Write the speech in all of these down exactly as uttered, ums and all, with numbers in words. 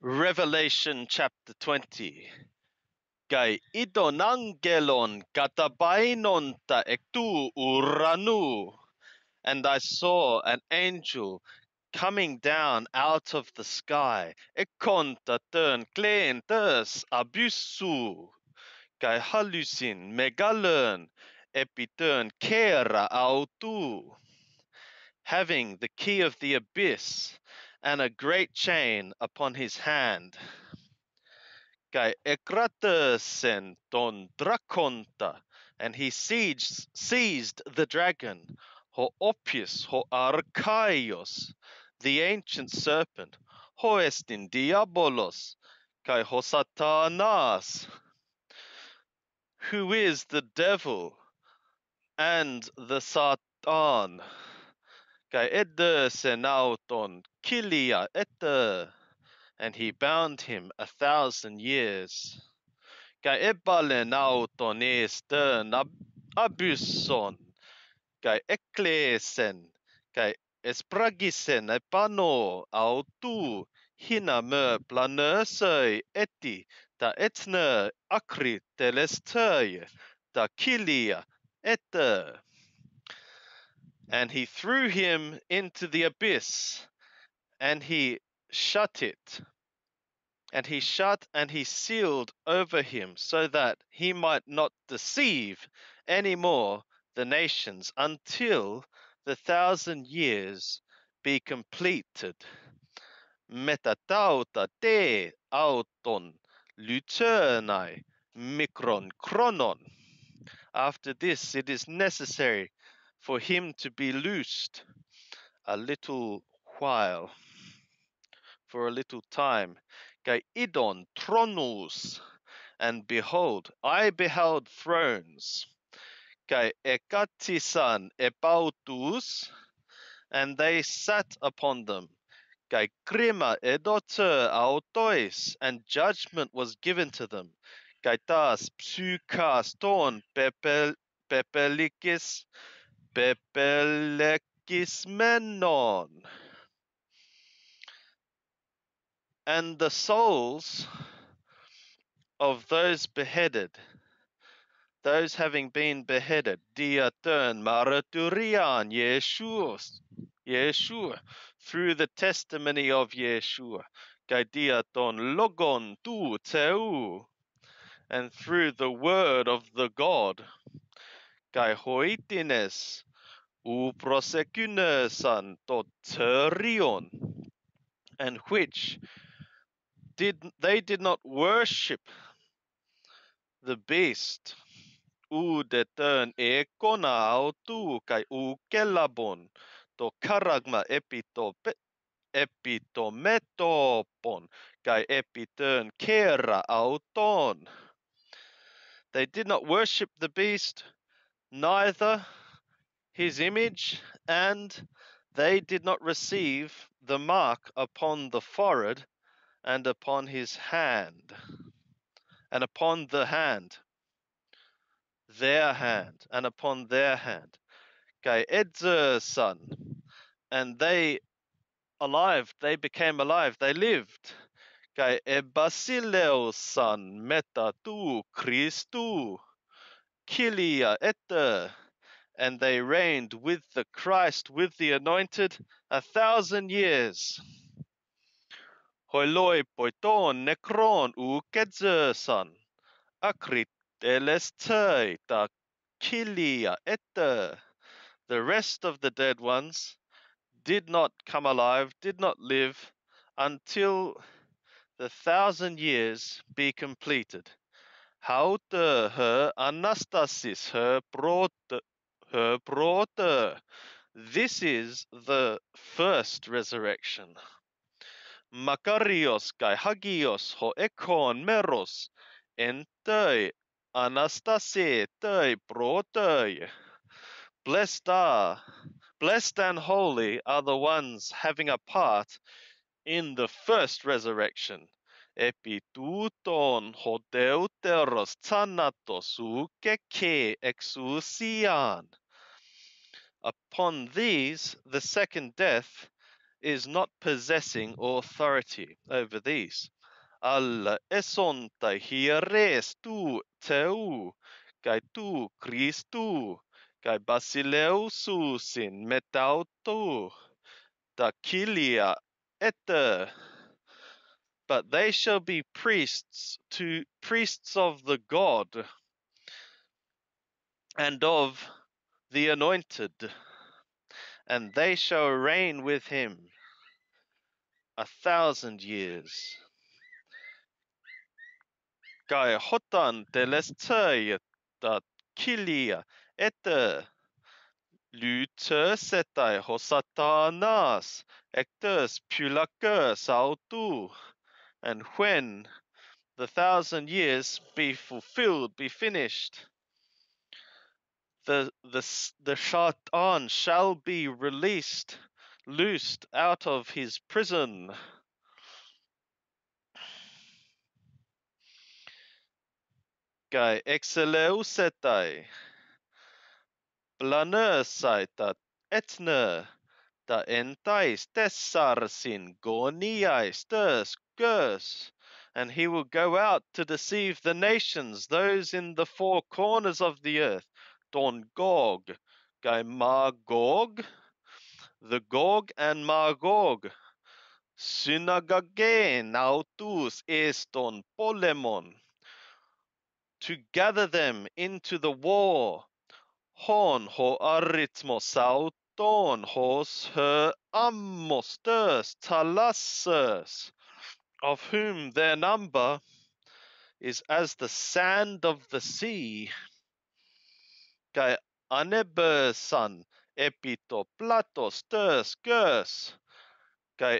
Revelation chapter twenty. Kai idon angelon katabainon ta ektu uranu. And I saw an angel coming down out of the sky. Ekon ta tön kleen ters abusu. Kai halusin megalön epitön kera autu. Having the key of the abyss and a great chain upon his hand. Kai ekratersen ton drakonta, and he seized, seized the dragon, ho opius, ho archaios, the ancient serpent, ho estin diabolos, kai ho satanas, who is the devil and the Satan, kai eder senauton kilia eder, and he bound him a thousand years. Kai ebalen auton estern abysson, kai eklesen, kai espragisen epano autu hina me planösöi eti ta etne akri telestöi ta kilia ete. And he threw him into the abyss, and he shut it. And he shut and he sealed over him, so that he might not deceive any more the nations until the thousand years be completed. Metatauta te auton luternai mikron chronon. After this it is necessary for him to be loosed a little while. For a little time. Kai idon tronus, and behold, I beheld thrones. Kai ekatisan epautus, and they sat upon them. Kai krima edoter autois, and judgment was given to them. Kai tas psykas ton pepel, pepelikis, pepelekis menon. And the souls of those beheaded, those having been beheaded, diatern maraturian Yeshua, Yeshua, through the testimony of Yeshua, kai diaton logon tu teu, and through the word of the God, kai hoitines u prosekunesan tot terion, and which did they did not worship the beast, u detern e kona autu kai u kelabon, to karagma epito epitometopon, kai epitern kera auton. They did not worship the beast, neither his image, and they did not receive the mark upon the forehead and upon his hand, and upon the hand, their hand, and upon their hand. Kai Edzer son, and they alive, they became alive, they lived. Kai Ebasileo son, meta tu Christu, kilia ete, and they reigned with the Christ, with the anointed, a thousand years. Hoiloi poiton necron u Kedzer son, akrit elestei ta kilia ete. The rest of the dead ones did not come alive, did not live, until the thousand years be completed. Haute her anastasis, her prote, her prote. This is the first resurrection. Makarios kai hagios ho ekon meros, entei anastase tei protei. Blessed are, blessed and holy are the ones having a part in the first resurrection. Epituton hodeuteros thanatos ukeke exousian. Upon these, the second death is not possessing authority over these. alla esonta hieres tu teu, kai tu Christu, kai basileususin metautu, dakilia ete. But they shall be priests to priests of the God and of the anointed, and they shall reign with him a thousand years. Kai hotan telestai dat kilia ete lytösetai hosatanas ectus pulacus autu. And when the thousand years be fulfilled, be finished, the the the shaitan shall be released, loosed out of his prison. Kai exeleusetai planersaitat etne da entais tessarsin goniais ters gers, and he will go out to deceive the nations, those in the four corners of the earth, Don Gog, Kai Magog, the Gog and Magog, synagogen autus eston polemon, to gather them into the war, hon ho arithmos auton hos her ammostes talasses, of whom their number is as the sand of the sea. Kai anebersan epito platos ters gers, kai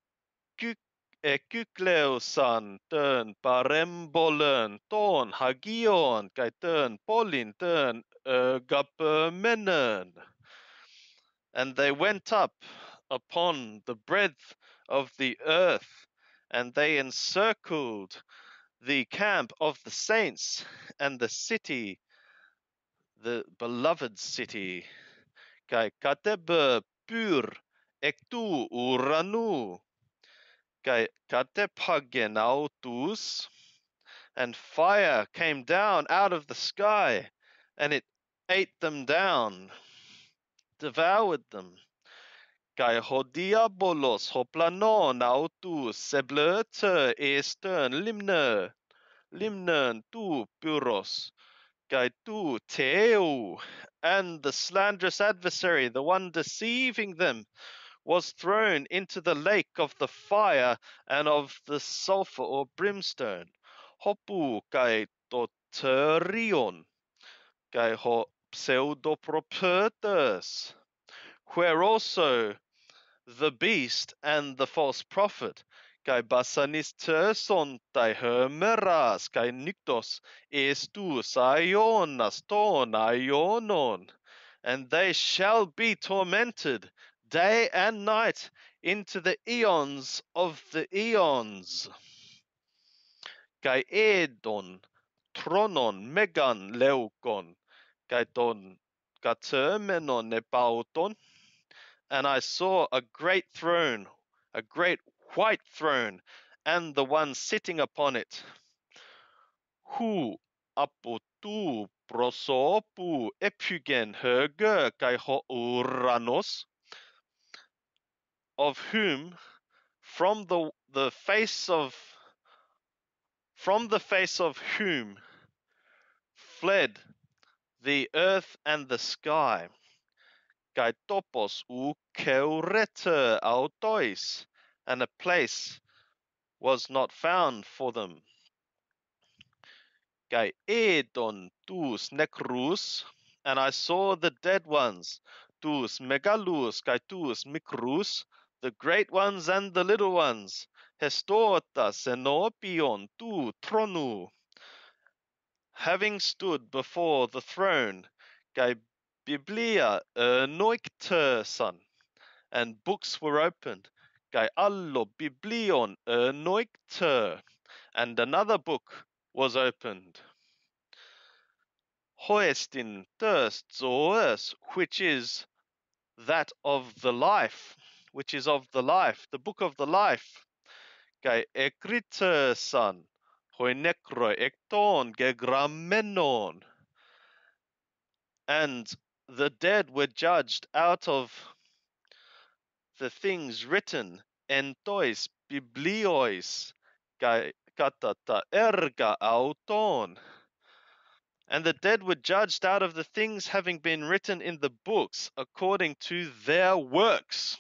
Ekykleusan tön parembolön ton hagion kai tön polin tön ögapömenön. And they went up upon the breadth of the earth, and they encircled the camp of the saints and the city, the beloved city. Kai katebe pur ektu uranu. Kai katepagenautus, and fire came down out of the sky, and it ate them down, devoured them. Kai hodiabolos hoplanon autus seblöte estern limner, limnern tu puros, kai tu teu, and the slanderous adversary, the one deceiving them, was thrown into the lake of the fire and of the sulfur or brimstone. Hopu kai toterion, kai ho pseudopropertus, where also the beast and the false prophet, kai basanisterson tai hermeras, kai nyktos estus aionas ton aionon, and they shall be tormented day and night into the eons of the eons. Kai edon, tronon, megan, leukon, kai ton katermenon nepauton, and I saw a great throne, a great white throne, and the one sitting upon it. Hu apotu prosopu epugen höger kai ho uranos, of whom from the the face of from the face of whom fled the earth and the sky. Kai topos u keurete autois, and a place was not found for them. Kai edon tus necrus, and I saw the dead ones, tus megalus kai tus micrus, the great ones and the little ones, hestorta senopion tu tronu, having stood before the throne, kai biblia enoiktersan, and books were opened, kai allo biblion enoikter, and another book was opened. Hoestin thirst zoes, which is that of the life, which is of the life, the book of the life. Kai ekriteusan hoi necroi ekton gegrammenon. And the dead were judged out of the things written entois bibliois kai katata erga auton. And the dead were judged out of the things having been written in the books according to their works.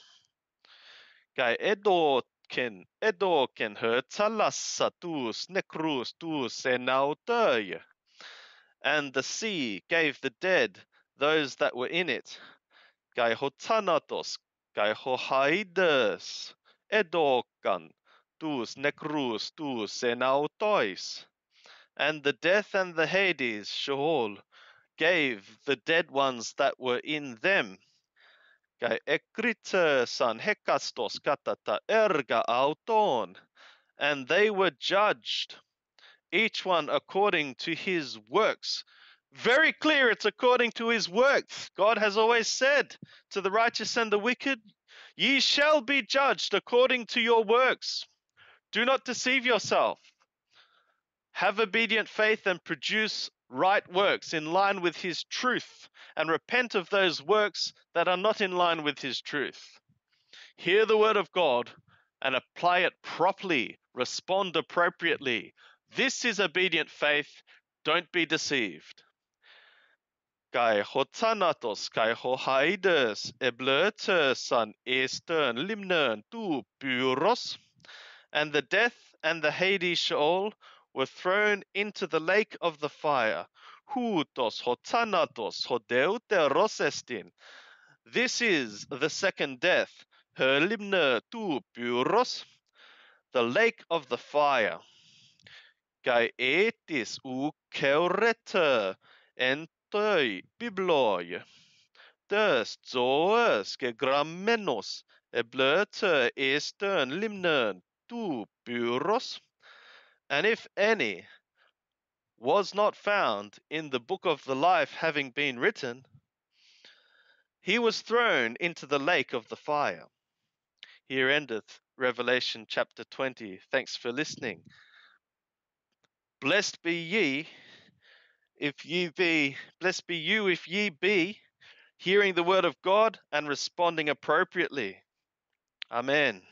Kai edoken edoken hertalassa tuus necrus tuus enautöi. And the sea gave the dead those that were in it. Kai hotanatos, kai hohaides, edokan, tuus necrus tuus enautois. And the death and the Hades, Sheol, gave the dead ones that were in them. Kai ekriteusan hekastos katata erga auton. And they were judged, each one according to his works. Very clear, it's according to his works. God has always said to the righteous and the wicked, ye shall be judged according to your works. Do not deceive yourself. Have obedient faith and produce right works in line with his truth, and repent of those works that are not in line with his truth. Hear the word of God and apply it properly. Respond appropriately. This is obedient faith. Don't be deceived. Kai hotanatos, kai hohaides, eblötesan estern limnern tu pyros. And the death and the Hades Sheol were thrown into the lake of the fire. Hutos hotanatos hodeuteros estin. This is the second death. Herlimner tu pyros, the lake of the fire. Kai etis u keurete entoi bibloi. Des zoes gegrammenos eblöte estern limnern tu pyros. And if any was not found in the book of the life having been written, he was thrown into the lake of the fire. Here endeth Revelation chapter twenty. Thanks for listening. Blessed be ye if ye be, blessed be you if ye be hearing the word of God and responding appropriately. Amen.